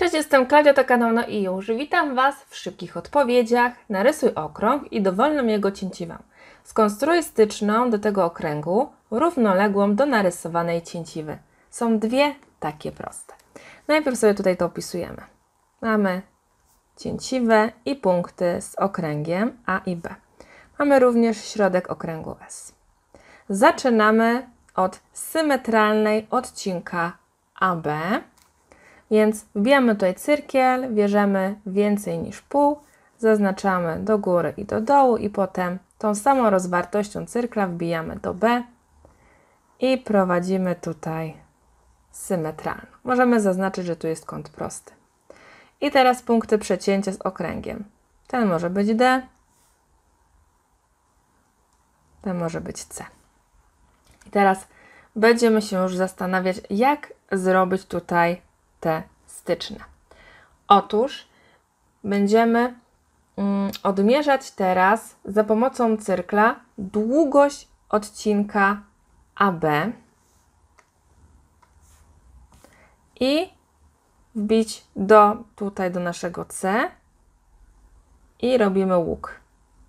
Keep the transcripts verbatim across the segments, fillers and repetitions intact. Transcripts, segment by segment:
Cześć, jestem Klaudia, to kanał No i już. Witam Was w szybkich odpowiedziach. Narysuj okrąg i dowolną jego cięciwę. Skonstruuj styczną do tego okręgu równoległą do narysowanej cięciwy. Są dwie takie proste. Najpierw sobie tutaj to opisujemy. Mamy cięciwę i punkty z okręgiem A i B. Mamy również środek okręgu S. Zaczynamy od symetralnej odcinka A B. Więc wbijamy tutaj cyrkiel, bierzemy więcej niż pół, zaznaczamy do góry i do dołu i potem tą samą rozwartością cyrkla wbijamy do B i prowadzimy tutaj symetralną. Możemy zaznaczyć, że tu jest kąt prosty. I teraz punkty przecięcia z okręgiem. Ten może być D, ten może być C. I teraz będziemy się już zastanawiać, jak zrobić tutaj te styczne. Otóż będziemy mm, odmierzać teraz za pomocą cyrkla długość odcinka A B i wbić do, tutaj do naszego C i robimy łuk.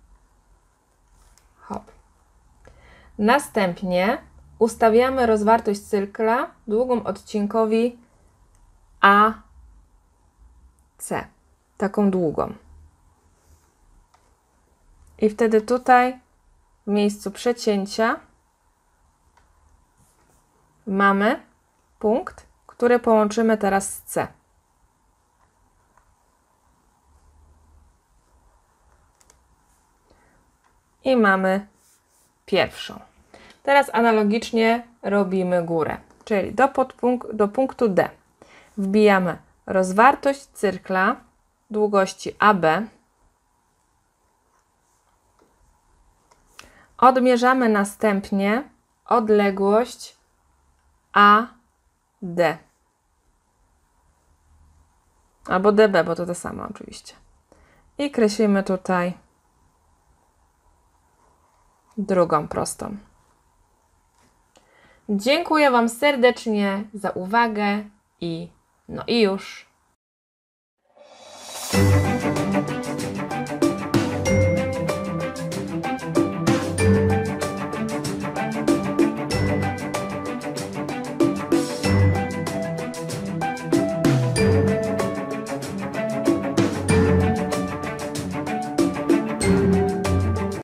Hop. Następnie ustawiamy rozwartość cyrkla długą odcinkowi A C, taką długą. I wtedy tutaj w miejscu przecięcia mamy punkt, który połączymy teraz z C. I mamy pierwszą. Teraz analogicznie robimy górę, czyli do, podpunk- do punktu D. Wbijamy rozwartość cyrkla długości A B. Odmierzamy następnie odległość A D. Albo D B, bo to to samo oczywiście. I kreślimy tutaj drugą prostą. Dziękuję Wam serdecznie za uwagę i no i już.